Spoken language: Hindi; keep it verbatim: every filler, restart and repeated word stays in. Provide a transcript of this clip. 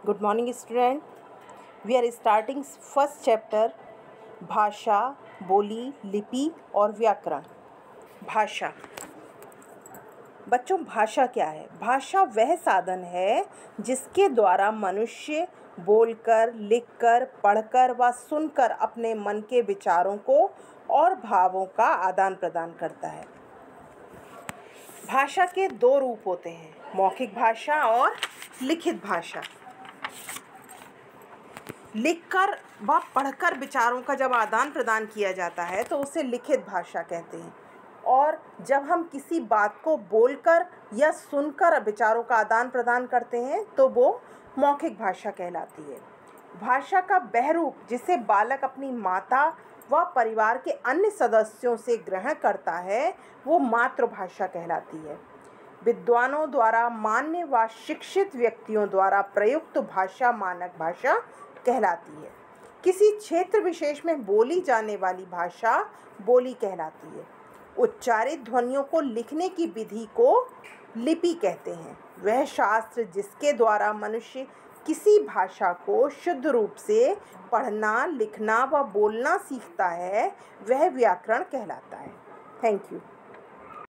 Good morning, student. We are starting first chapter भाषा, बोली, लिपि और व्याकरण। भाषा। बच्चों, भाषा क्या है? भाषा वह साधन है जिसके द्वारा मनुष्य बोलकर, लिखकर, पढ़कर व सुनकर अपने मन के विचारों को और भावों का आदान प्रदान करता है। भाषा के दो रूप होते हैं, मौखिक भाषा और लिखित भाषा। लिखकर व पढ़कर विचारों का जब आदान प्रदान किया जाता है तो उसे लिखित भाषा कहते हैं, और जब हम किसी बात को बोलकर या सुनकर विचारों का आदान प्रदान करते हैं तो वो मौखिक भाषा कहलाती है। भाषा का बहरूप जिसे बालक अपनी माता व परिवार के अन्य सदस्यों से ग्रहण करता है वो मातृभाषा कहलाती है। विद्वानों द्वारा मान्य व शिक्षित व्यक्तियों द्वारा प्रयुक्त भाषा मानक भाषा कहलाती है। किसी क्षेत्र विशेष में बोली जाने वाली भाषा बोली कहलाती है। उच्चारित ध्वनियों को लिखने की विधि को लिपि कहते हैं। वह शास्त्र जिसके द्वारा मनुष्य किसी भाषा को शुद्ध रूप से पढ़ना, लिखना व बोलना सीखता है वह व्याकरण कहलाता है। Thank you.